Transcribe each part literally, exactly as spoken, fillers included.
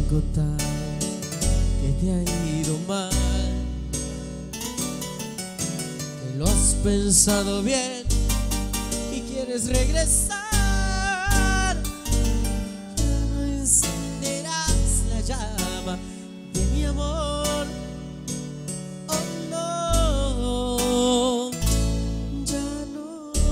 contado que te ha ido mal, que lo has pensado bien y quieres regresar. Ya no encenderás la llama de mi amor. Oh no, ya no.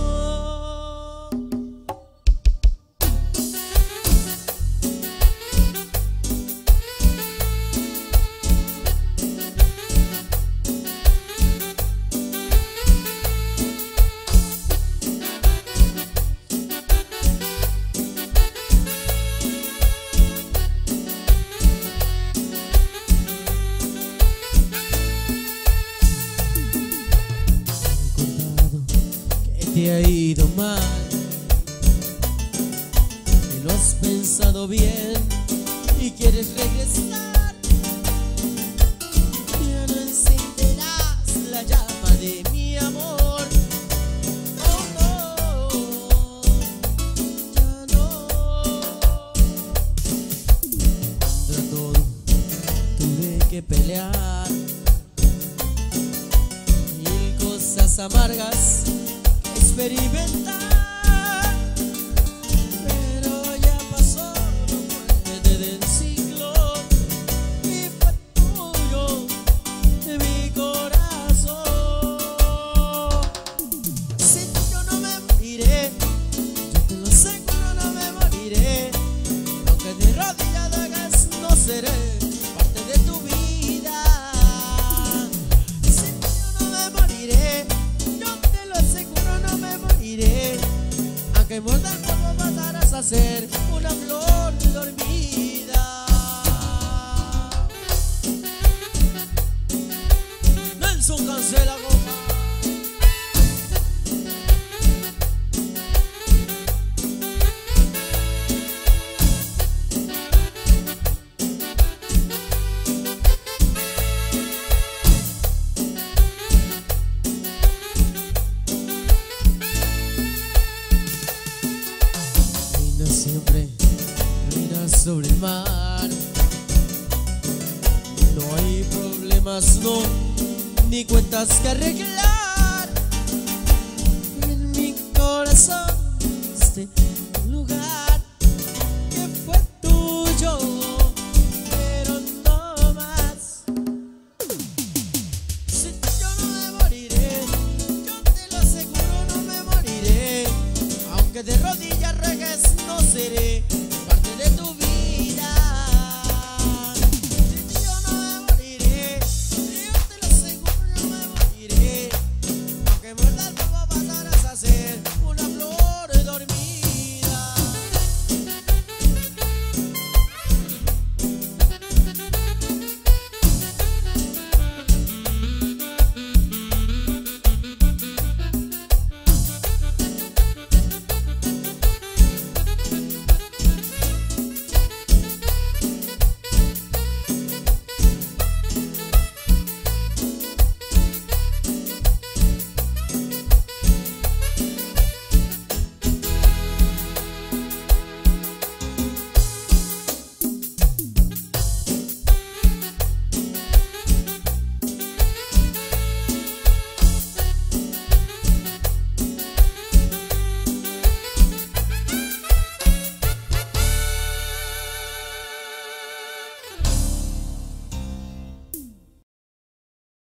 Te ha ido mal, que lo has pensado bien y quieres regresar. Ya no encenderás la llama de mi amor. Oh no, ya no. Contra todo tuve que pelear, mil cosas amargas experimentar, pero ya pasó, no puede del ciclo y fue tuyo de mi corazón. Si yo no me moriré, yo te lo aseguro, no me moriré, aunque de rodillas hagas, no seré parte de tu vida. Si yo no me moriré, aunque muerda el polvo pasarás a ser una flor dormida. Nelson cancela goma. Siempre miras sobre el mar, no hay problemas, no, ni cuentas que arreglar. En mi corazón este lugar que fue tuyo, pero no más. Si yo no me moriré, yo te lo aseguro, no me moriré, aunque de rodillas regues, no seré